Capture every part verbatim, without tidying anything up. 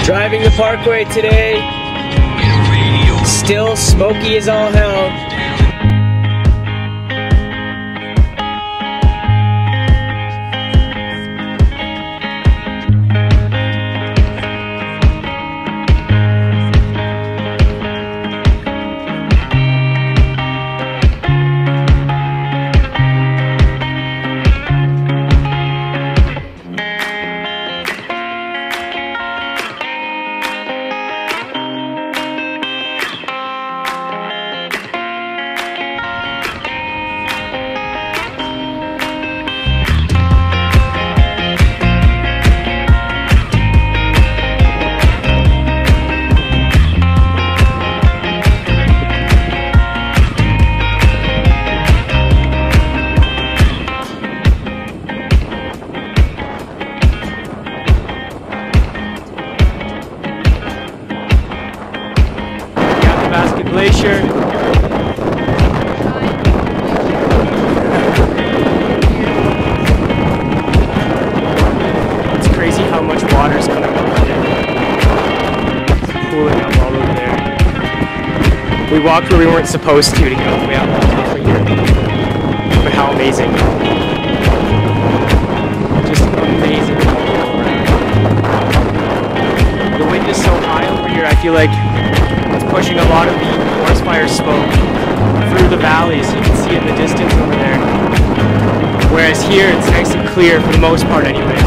Driving the Parkway today, still smoky as all hell. Athabasca Glacier. It's crazy how much water is coming up here. It's pooling up all over there. We walked where we weren't supposed to to get all the way up on top of here. But how amazing. Just amazing all around. The wind is so high over here, I feel like pushing a lot of the forest fire smoke through the valleys. You can see it in the distance over there. Whereas here it's nice and clear for the most part anyways.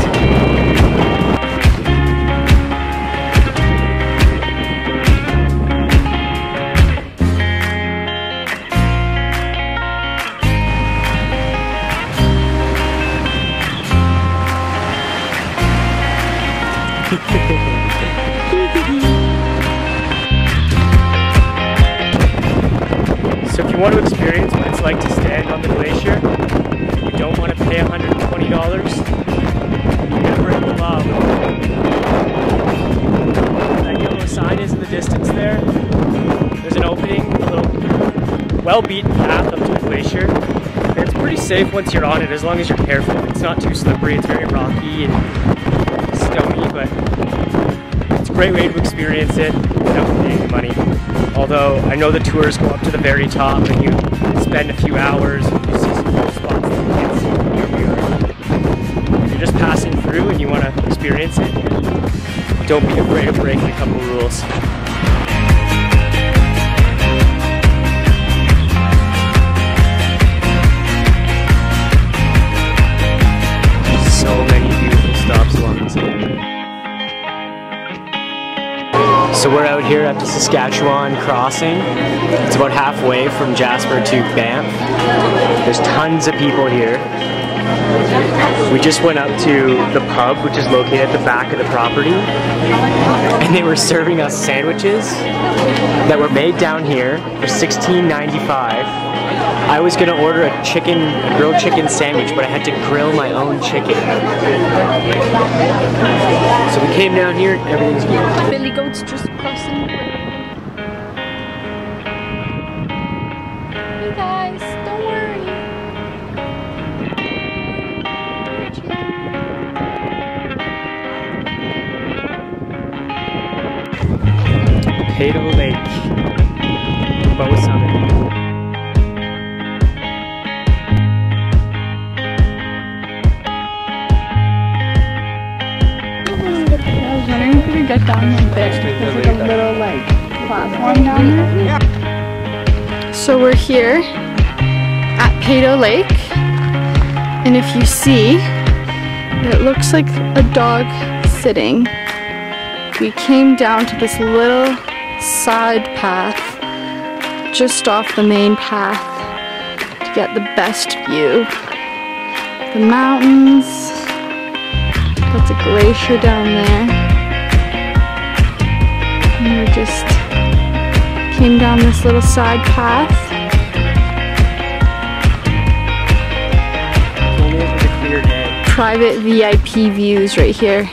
So if you want to experience what it's like to stand on the glacier, you don't want to pay one hundred twenty dollars, never in the love. That yellow sign is in the distance there. There's an opening, a little well-beaten path up to the glacier. And it's pretty safe once you're on it, as long as you're careful. It's not too slippery, it's very rocky and stony, but it's a great way to experience it without paying money. Although I know the tours go up to the very top and you spend a few hours and you see some cool spots that you can't see from where we are. If you're just passing through and you want to experience it, don't be afraid of breaking a couple rules. So many beautiful stops along this way. So we're out here at the Saskatchewan Crossing. It's about halfway from Jasper to Banff. There's tons of people here. We just went up to the pub, which is located at the back of the property, and they were serving us sandwiches that were made down here for sixteen ninety-five. I was gonna order a chicken, a grilled chicken sandwich, but I had to grill my own chicken. So we came down here, everything's good. Billy goats just crossing the way. Hey guys, don't worry. Peyto Lake, Bow Summit. I was wondering if we could get down like there. There's like a little like platform down there. So we're here at Peyto Lake, and if you see, it looks like a dog sitting. We came down to this little side path just off the main path to get the best view. The mountains, that's a glacier down there. And we just came down this little side path. Only if it's a clear day. Private V I P views right here.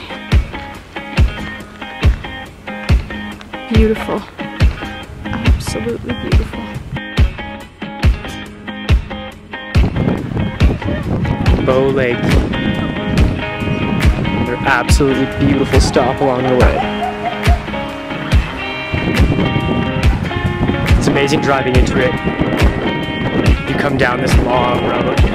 Beautiful. Absolutely beautiful. Bow Lake. Another absolutely beautiful stop along the way. It's amazing driving into it. You come down this long road.